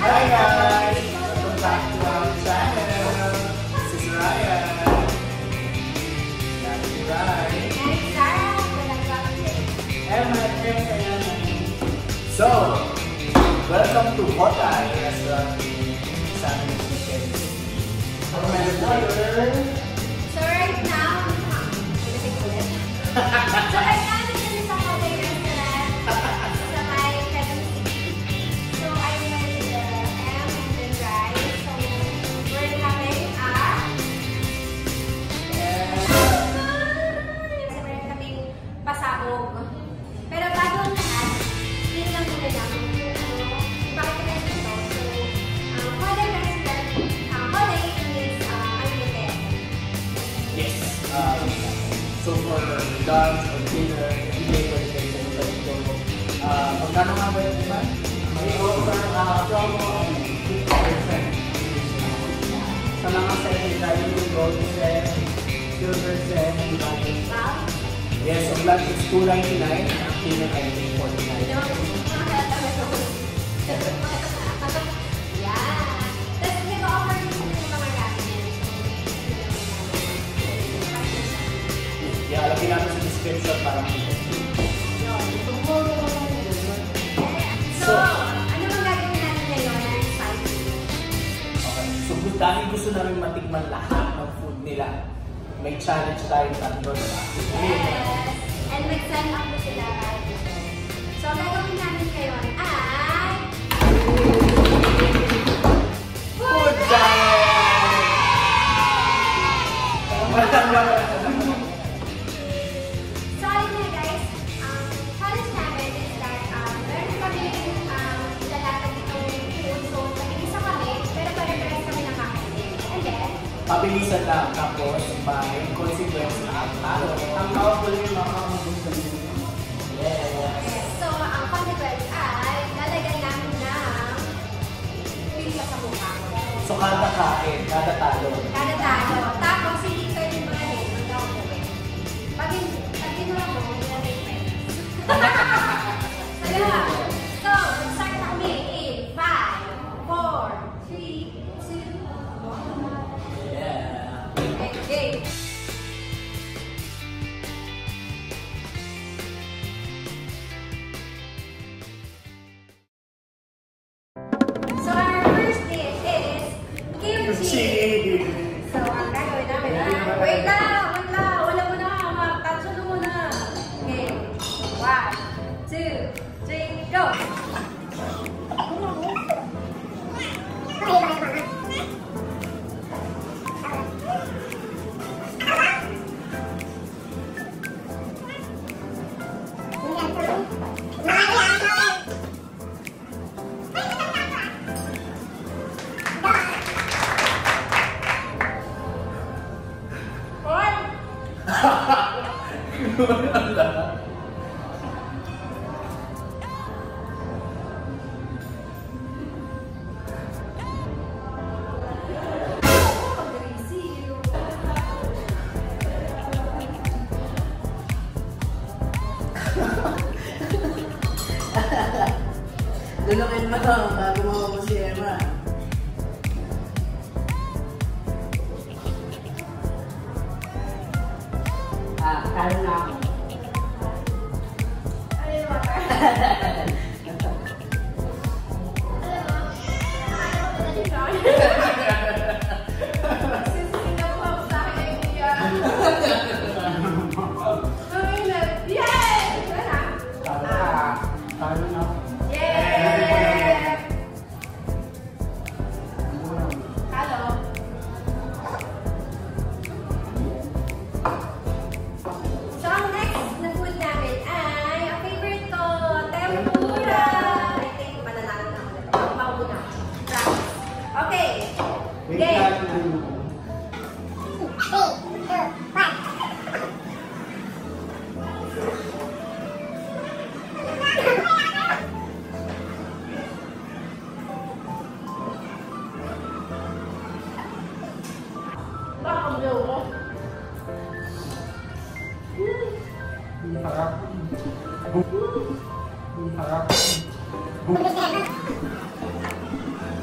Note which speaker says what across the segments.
Speaker 1: Hi guys! Welcome back to our channel. This is Ryan. That's right.
Speaker 2: And Sarah.
Speaker 1: And my friends are So, welcome to Hodai Restaurant in San Quezon.
Speaker 2: So right now, this is a Hodai Restaurant sa may Quezon City. So I made the ham and the rice. So we're having meron kaming pasabog. Pero bago ang lahat, yun lang muna namin kung bakit kami dito. So, Hodai Restaurant, Hodai is unlimited.
Speaker 1: Yes. So for lunch or dinner, every day for the ito. Magkano nga ba yun, diba? May offer promo 50%. Sa mga set, tayo yung gold set, silver set, and diamond.
Speaker 2: Wow.
Speaker 1: Yes, so lunch is $2.99, ang dinner ay $49.
Speaker 2: Yeah. Tapos nag-offer din sa mga gamit.
Speaker 1: Yeah, lagyan natin sa description para makita.
Speaker 2: So, ano bang gagawin natin ngayon na exciting?
Speaker 1: Okay. So, dahil gusto namin matikman lahat ng food nila, may challenge tayo tatlo.
Speaker 2: Yes! And mag-sign up po sila right dito. So, ang gagawin namin ngayon ay
Speaker 1: Food Challenge!
Speaker 2: So, ayun na guys, ang challenge namin is that meron kami ilalatan itong food. So, nag-isa kami, pero pare-pares kami nakakainin. And then,
Speaker 1: Pabilisan lang, tapos may consequence na talo. Ang powerful yung mga kamubusan nyo. Yes.
Speaker 2: so, ang consequence ay lalagyan namin ng pizza sa mukha.
Speaker 1: So, kada kain, kada talo.
Speaker 2: Kada talo. Tapos, hindi pwede mga rin. Pag ginawa mo, hindi na rin pwede. So, start na kami in 5, 4, 3, 2, 1.
Speaker 1: Yeah.
Speaker 2: Okay. So, our first dish is kimchi. So, ang gagawin namin ay... Wait lang! Wala mo na! Magtatsuno mo na! Okay. 1, 2, 3, go!
Speaker 3: Dulungin mo to bago mo si Emma. Kaya na ako.
Speaker 2: Ano yung water? So, ang next na food namin ay ang favorite ko, tempura. I think mananalo na ako. Mauna. Okay. Game.
Speaker 1: Harap.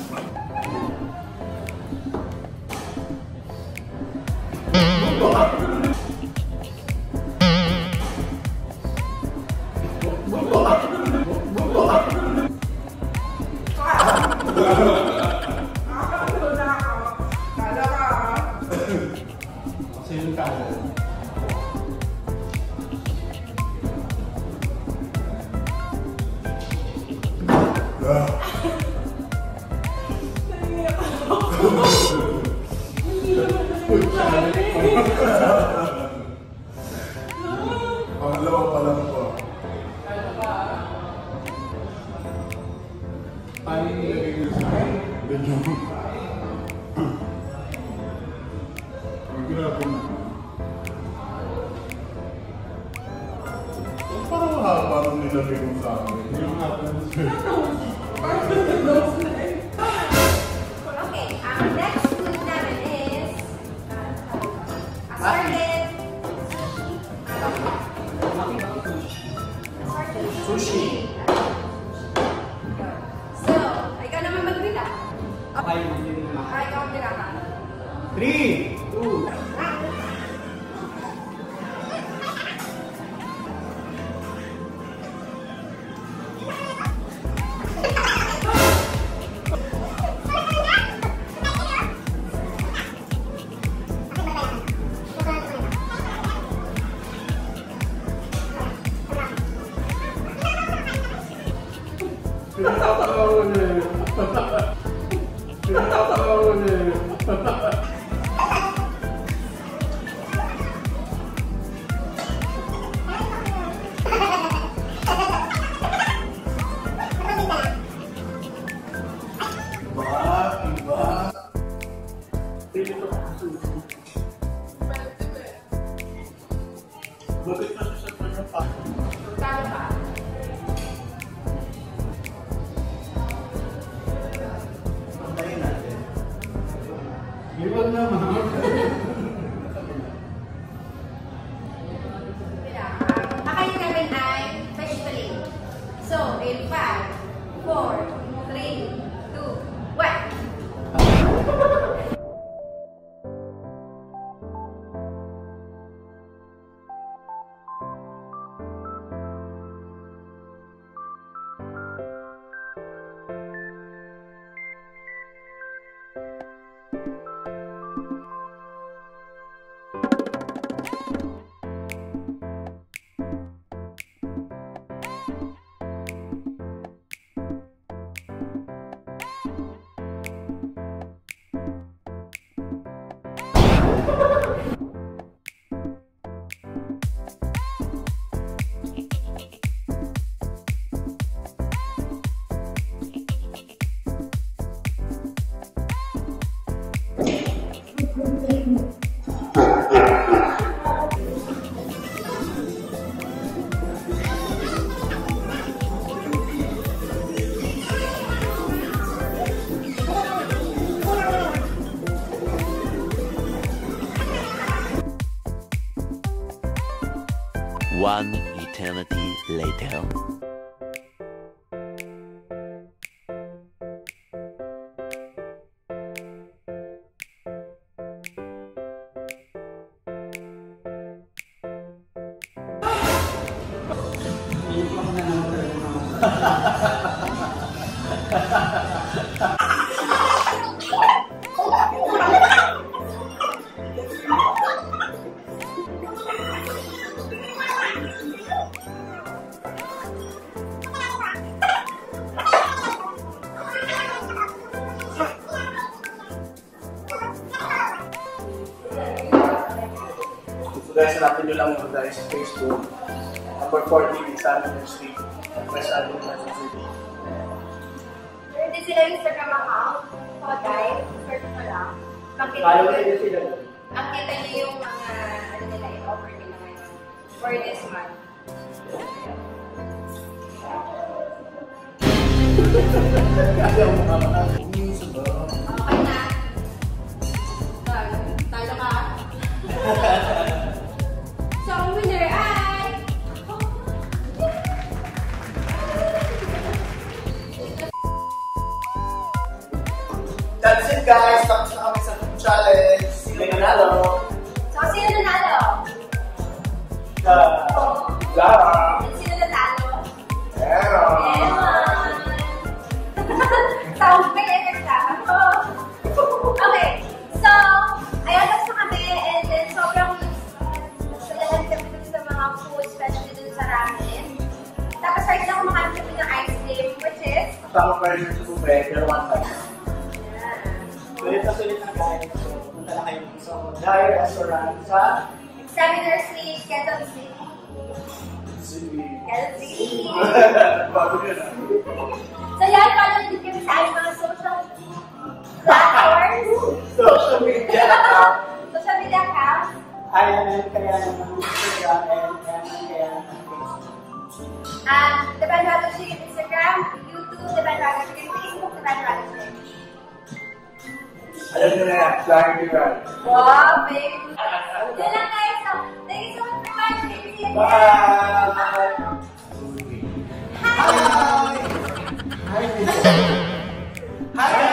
Speaker 4: Pangalawa pa lang po. Paano nilagay nyo sa akin? Medyo. Ang ginagawa. Parang haba nung nilagay mo sa akin. Hindi mo natin
Speaker 2: Okay, ang next food namin is assorted
Speaker 1: Sushi.
Speaker 2: So, ikaw naman magbila.
Speaker 1: Okay, hindi naman.
Speaker 2: Ikaw ang binaka.
Speaker 1: 3, 2,
Speaker 2: Talo ka.
Speaker 4: Iwan naman.
Speaker 2: Akayin namin ay vegetable. So, in 5, 4, 3, 2, 1.
Speaker 5: One eternity later.
Speaker 1: Guys, hanapin nyo lang yung Hodai sa Facebook. Number 40, Ikson Street, West Avenue, Quezon City.
Speaker 2: Pwede sila yung Instagram account, Hodai, search mo lang.
Speaker 1: Follow nyo sila.
Speaker 2: Makita nyo yung mga, ano nila, i-offer nila ngayon for this month.
Speaker 1: Kaya mo ka news ba?
Speaker 2: Okay na. Talo ka. So, ang winner ay...
Speaker 6: that's it guys. Tapos na kami sa challenge. Sino nanalo?
Speaker 2: So, sino nanalo?
Speaker 6: Lara.
Speaker 2: And sino nanalo?
Speaker 6: Aaron.
Speaker 2: Ewan. Sound may effect lang. Okay. So, ayan, tapos na kami. And then, sobrang salahan kami dun sa mga food, especially dun sa ramen. Tapos, right na kumakain kami ng ice cream, which is...
Speaker 6: Tama pa rin sa tubig, pero one time.
Speaker 1: Sulit na guys. So, punta na kayo sa Hodai Restaurant sa
Speaker 2: Examiner Suite, Quezon City.
Speaker 6: City.
Speaker 2: Quezon City.
Speaker 6: Bago yun ah.
Speaker 2: So, yan, follow din kami sa aming mga social platforms.
Speaker 6: Social media account.
Speaker 2: Social media accounts.
Speaker 1: Ayan, kaya ng Instagram and kaya ng Facebook.
Speaker 2: The Bandwagon Chicken Instagram, YouTube, The Bandwagon Chicken Facebook, The Bandwagon Chicken.
Speaker 6: Alam nyo na yan, lagi nyo yan.
Speaker 2: Wow, babe. Yun lang guys. So, thank you so much for watching. See you again.
Speaker 6: Bye!
Speaker 2: Hi!
Speaker 6: Hi!